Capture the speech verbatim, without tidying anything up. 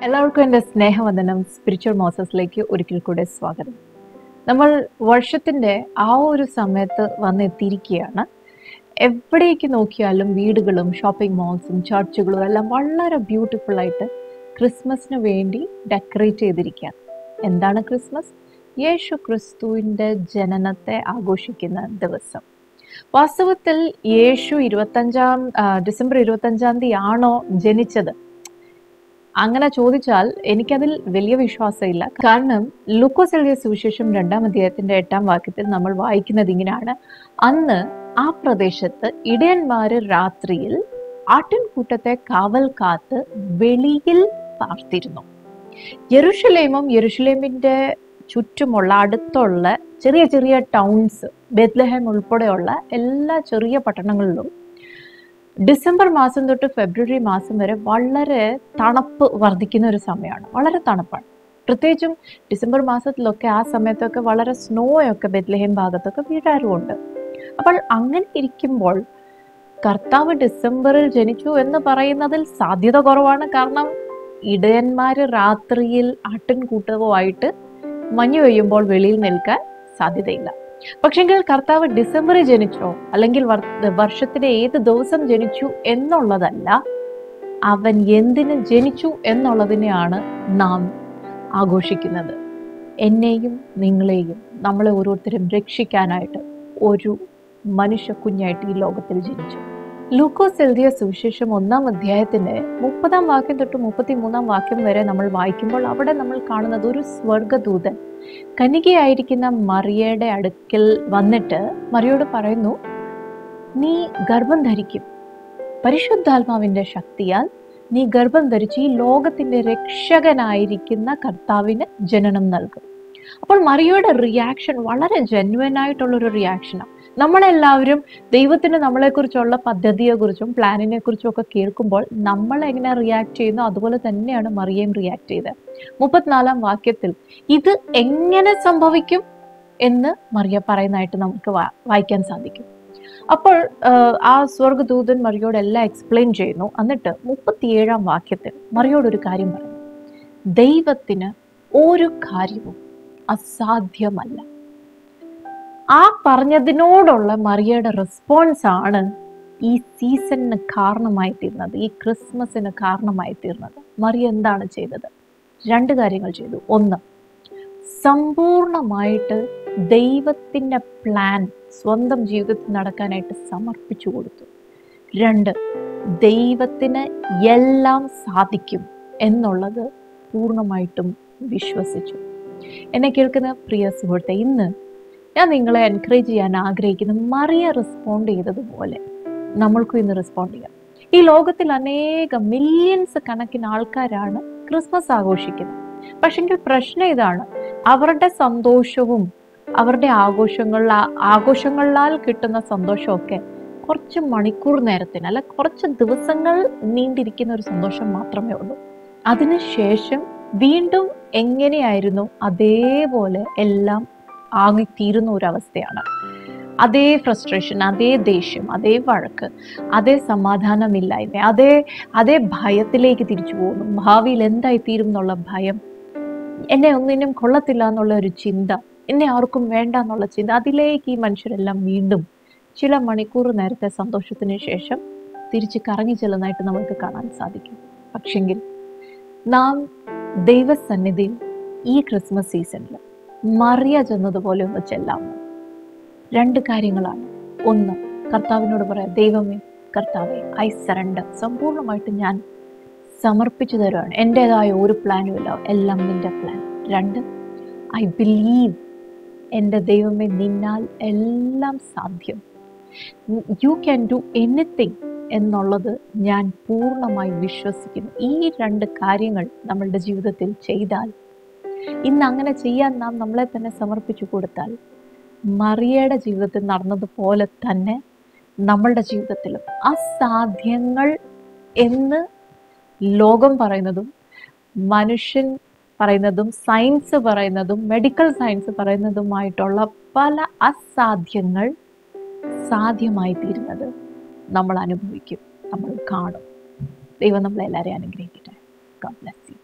എല്ലാവർക്കും എൻ്റെ സ്നേഹവന്ദനം. സ്പിരിച്വൽ മോർസസിലേക്ക് ഒരിക്കൽ കൂടെ സ്വാഗതം. നമ്മൾ വർഷത്തിൻ്റെ ആ ഒരു സമയത്ത് വന്നെത്തിയിരിക്കുകയാണ്. എവിടേക്ക് നോക്കിയാലും വീടുകളും ഷോപ്പിംഗ് മോൾസും ചർച്ചുകളും എല്ലാം വളരെ ബ്യൂട്ടിഫുൾ ആയിട്ട് ക്രിസ്മസിന് വേണ്ടി ഡെക്കറേറ്റ് ചെയ്തിരിക്കുകയാണ്. എന്താണ് ക്രിസ്മസ്? യേശു ക്രിസ്തുവിൻ്റെ ജനനത്തെ ആഘോഷിക്കുന്ന ദിവസം. വാസ്തവത്തിൽ യേശു ഇരുപത്തഞ്ചാം ഡിസംബർ ഇരുപത്തഞ്ചാം തീയതി ആണോ ജനിച്ചത്? അങ്ങനെ ചോദിച്ചാൽ എനിക്കതിൽ വലിയ വിശ്വാസമില്ല. കാരണം ലൂക്കോസ് എഴുതിയ സുവിശേഷം രണ്ടാം അധ്യായത്തിന്റെ എട്ടാം വാക്യത്തിൽ നമ്മൾ വായിക്കുന്നത് ഇങ്ങനെയാണ്: അന്ന് ആ പ്രദേശത്ത് ഇടയന്മാര് രാത്രിയിൽ ആട്ടിൻകൂട്ടത്തെ കാവൽ കാത്ത് വെളിയിൽ പാർത്തിരുന്നു. യെരുശലേമും യെരുശലേമിന്റെ ചുറ്റുമുള്ള അടുത്തുള്ള ചെറിയ ചെറിയ ടൗൺസ്, ബെത്ലഹേം ഉൾപ്പെടെയുള്ള എല്ലാ ചെറിയ പട്ടണങ്ങളിലും ഡിസംബർ മാസം തൊട്ട് ഫെബ്രുവരി മാസം വരെ വളരെ തണുപ്പ് വർദ്ധിക്കുന്ന ഒരു സമയമാണ്. വളരെ തണുപ്പാണ്. പ്രത്യേകിച്ചും ഡിസംബർ മാസത്തിലൊക്കെ ആ സമയത്തൊക്കെ വളരെ സ്നോയൊക്കെ ബെത്ലഹേം ഭാഗത്തൊക്കെ വീഴാറുമുണ്ട്. അപ്പോൾ അങ്ങനെ ഇരിക്കുമ്പോൾ കർത്താവ് ഡിസംബറിൽ ജനിച്ചു എന്ന് പറയുന്നതിൽ സാധ്യത കുറവാണ്. കാരണം ഇടയന്മാര് രാത്രിയിൽ ആട്ടിൻകൂട്ടവുമായിട്ട് മഞ്ഞു പെയ്യുമ്പോൾ വെളിയിൽ നിൽക്കാൻ സാധ്യതയില്ല. പക്ഷെങ്കിൽ കർത്താവ് ഡിസംബറിൽ ജനിച്ചോ അല്ലെങ്കിൽ വർഷത്തിലെ ഏത് ദിവസം ജനിച്ചു എന്നുള്ളതല്ല, അവൻ എന്തിന് ജനിച്ചു എന്നുള്ളതിനെയാണ് നാം ആഘോഷിക്കുന്നത്. എന്നെയും നിങ്ങളെയും നമ്മളെ ഓരോരുത്തരും രക്ഷിക്കാനായിട്ട് ഒരു മനുഷ്യ കുഞ്ഞായിട്ട് ഈ ലോകത്തിൽ ജനിച്ചു. ലൂക്കോസ് എഴുതിയ സുവിശേഷം ഒന്നാം അധ്യായത്തിന്റെ മുപ്പതാം വാക്യം തൊട്ട് മുപ്പത്തി മൂന്നാം വാക്യം വരെ നമ്മൾ വായിക്കുമ്പോൾ അവിടെ നമ്മൾ കാണുന്നത് ഒരു സ്വർഗദൂതൻ കന്യകയായിരിക്കുന്ന മറിയയുടെ അടുക്കൽ വന്നിട്ട് മറിയോട് പറയുന്നു, നീ ഗർഭം ധരിക്കും, പരിശുദ്ധാത്മാവിന്റെ ശക്തിയാൽ നീ ഗർഭം ധരിച്ച് ഈ ലോകത്തിന്റെ രക്ഷകനായിരിക്കുന്ന കർത്താവിന് ജനനം നൽകും. അപ്പോൾ മറിയയുടെ റിയാക്ഷൻ വളരെ ജെന്യുവൻ ആയിട്ടുള്ളൊരു റിയാക്ഷനാണ്. നമ്മളെല്ലാവരും ദൈവത്തിന് നമ്മളെക്കുറിച്ചുള്ള പദ്ധതിയെക്കുറിച്ചും പ്ലാനിനെ കുറിച്ചും ഒക്കെ കേൾക്കുമ്പോൾ നമ്മൾ എങ്ങനെ റിയാക്ട് ചെയ്യുന്നു അതുപോലെ തന്നെയാണ് മറിയയും റിയാക്ട് ചെയ്തത്. മുപ്പത്തിനാലാം വാക്യത്തിൽ ഇത് എങ്ങനെ സംഭവിക്കും എന്ന് മറിയ പറയുന്നതായിട്ട് നമുക്ക് വായിക്കാൻ സാധിക്കും. അപ്പോൾ ആ സ്വർഗദൂതൻ മറിയോട് എല്ലാം എക്സ്പ്ലെയിൻ ചെയ്യുന്നു. എന്നിട്ട് മുപ്പത്തിയേഴാം വാക്യത്തിൽ മറിയോടൊരു കാര്യം പറഞ്ഞു: ദൈവത്തിന് ഒരു കാര്യവും അസാധ്യമല്ല. ആ പറഞ്ഞതിനോടുള്ള മറിയയുടെ റെസ്പോൺസ് ആണ് ഈ സീസണിന് കാരണമായി തീർന്നത്, ഈ ക്രിസ്മസിന് കാരണമായി തീർന്നത്. മറിയ എന്താണ് ചെയ്തത്? രണ്ട് കാര്യങ്ങൾ ചെയ്തു. ഒന്ന്, സമ്പൂർണമായിട്ട് ദൈവത്തിൻ്റെ പ്ലാൻ സ്വന്തം ജീവിതത്തിൽ നടക്കാനായിട്ട് സമർപ്പിച്ചു കൊടുത്തു. രണ്ട്, ദൈവത്തിന് എല്ലാം സാധിക്കും എന്നുള്ളത് പൂർണ്ണമായിട്ടും വിശ്വസിച്ചു. എന്നെ കേൾക്കുന്ന പ്രിയ സുഹൃത്തെ, ഇന്ന് ഞാൻ നിങ്ങളെ എൻകറേജ് ചെയ്യാൻ ആഗ്രഹിക്കുന്ന മറിയ റെസ്പോണ്ട് ചെയ്തതുപോലെ നമ്മൾക്കും ഇന്ന് റെസ്പോണ്ട് ചെയ്യാം. ഈ ലോകത്തിൽ അനേകം മില്യൺസ് കണക്കിന് ആൾക്കാരാണ് ക്രിസ്മസ് ആഘോഷിക്കുന്നത്. പക്ഷെങ്കിൽ പ്രശ്നം ഇതാണ്, അവരുടെ സന്തോഷവും അവരുടെ ആഘോഷങ്ങളിൽ ആഘോഷങ്ങളാൽ കിട്ടുന്ന സന്തോഷമൊക്കെ കുറച്ച് മണിക്കൂർ നേരത്തിന് അല്ല കുറച്ച് ദിവസങ്ങൾ നീണ്ടിരിക്കുന്ന ഒരു സന്തോഷം മാത്രമേ ഉള്ളൂ. അതിനുശേഷം വീണ്ടും എങ്ങനെയായിരുന്നു അതേപോലെ എല്ലാം ആകിത്തീരുന്ന ഒരവസ്ഥയാണ്. അതേ ഫ്രസ്ട്രേഷൻ, അതേ ദേഷ്യം, അതേ വഴക്ക്, അതേ സമാധാനമില്ലായ്മ, അതേ അതേ ഭയത്തിലേക്ക് തിരിച്ചു പോകുന്നു. ഭാവിയിൽ എന്തായിത്തീരും എന്നുള്ള ഭയം, എന്നെ ഒന്നിനും കൊള്ളത്തില്ല എന്നുള്ള ഒരു ചിന്ത, എന്നെ ആർക്കും വേണ്ട എന്നുള്ള ചിന്ത, അതിലേക്ക് ഈ മനുഷ്യരെല്ലാം വീണ്ടും ചില മണിക്കൂർ നേരത്തെ സന്തോഷത്തിന് ശേഷം തിരിച്ച് കറങ്ങി ചെല്ലുന്നതായിട്ട് നമുക്ക് കാണാൻ സാധിക്കും. പക്ഷെങ്കിൽ നാം ദൈവസന്നിധിയിൽ ഈ ക്രിസ്മസ് സീസണിൽ മറിയ ചെന്നതുപോലെ ഒന്ന് ചെല്ലാമോ? രണ്ട് കാര്യങ്ങളാണ്. ഒന്ന്, കർത്താവിനോട് പറയാം, ദൈവമേ കർത്താവെ, ഐ സറണ്ടർ, സമ്പൂർണ്ണമായിട്ട് ഞാൻ സമർപ്പിച്ചു തരുവാണ്, എൻ്റെതായ ഒരു പ്ലാനും ഇല്ല, എല്ലാം നിൻ്റെ പ്ലാൻ. രണ്ട്, ഐ ബിലീവ്, എൻ്റെ ദൈവമേ നിന്നാൽ എല്ലാം സാധ്യം, യു ക്യാൻ ഡു എനിത്തിങ് എന്നുള്ളത് ഞാൻ പൂർണ്ണമായി വിശ്വസിക്കുന്നു. ഈ രണ്ട് കാര്യങ്ങൾ നമ്മളുടെ ജീവിതത്തിൽ ചെയ്താൽ, ഇന്ന് അങ്ങനെ ചെയ്യാൻ നാം നമ്മളെ തന്നെ സമർപ്പിച്ചു കൊടുത്താൽ, മറിയയുടെ ജീവിതത്തിൽ നടന്നതുപോലെ തന്നെ നമ്മളുടെ ജീവിതത്തിലും അസാധ്യങ്ങൾ എന്ന് ലോകം പറയുന്നതും മനുഷ്യൻ പറയുന്നതും സയൻസ് പറയുന്നതും മെഡിക്കൽ സയൻസ് പറയുന്നതുമായിട്ടുള്ള പല അസാധ്യങ്ങൾ സാധ്യമായി തീരുന്നത് നമ്മൾ അനുഭവിക്കും, നമ്മൾ കാണും. ദൈവം നമ്മളെല്ലാവരെയും അനുഗ്രഹിക്കട്ടെ. God bless you.